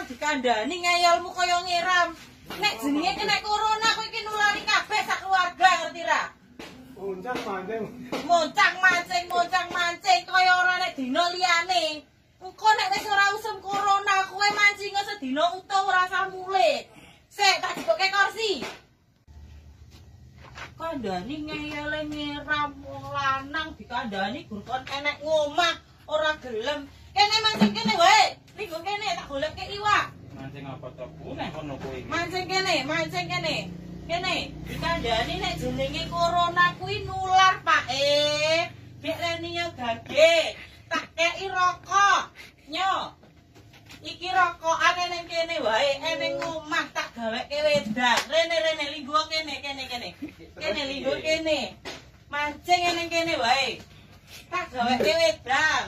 dikandani ngeyelmu kaya ngiram. Nek jenenge kena corona kowe iki nulari kabeh sak keluarga ngerti ra? Moncang-mancing kaya ora nek dina liyane. Engko nek wis ora usum corona kowe mancing sedina utuh ora usah mulih. Sik tak diboke kursi. Kandhani ngeyele ngiram wong lanang dikandhani gur kon enek ngomah ora gelem. Kene mancing kene wae. Linggo kene tak goleke iwak. Mancing apa to Bu nek kono kuwi? Mancing kene. Kene dikandhani nek jenenge corona kuwi nular Pak Bek rene yo gage. Tak kei rokok. Nyo. Iki rokokane ning kene wae, ning omah tak gaweke wedang. Rene linggo kene. Kene linggo kene. Mancing ning kene wae. Tak gaweke wedang.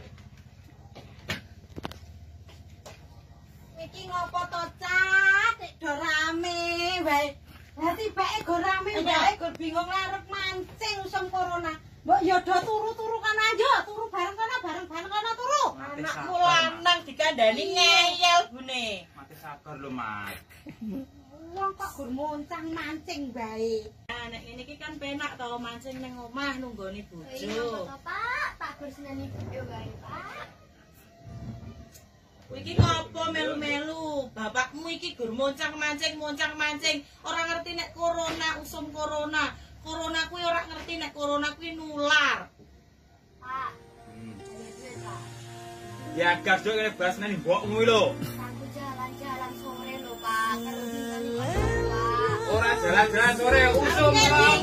Iki ngopo to, Cak? Do rame wae. Lah tibake go rame wae, go bingung arep mancing usum corona. Mbok ya do turu-turu kan ayo, turu bareng kana turu. Anakku lanang dikandani ngeyel bune. Mati sabar lho, Mas. Wong kok gur moncang mancing bae. Nah, nek ngene iki kan penak to mancing ning omah nunggoni bojo. Iya, Pak. Tak gur seneni video bae, Pak. Kowe iki ngopo melu-melu? Bapakmu iki gur moncang-mancing. Ora ngerti nek corona, usum corona. Corona kuwi ora ngerti nek corona kuwi nular. Pak. Iya, Pak. Ya gas dok kene bahas nang mbokmu lho. Aku jalan-jalan sore lho, Pak. Terus Pak. Ora jalan-jalan sore usum.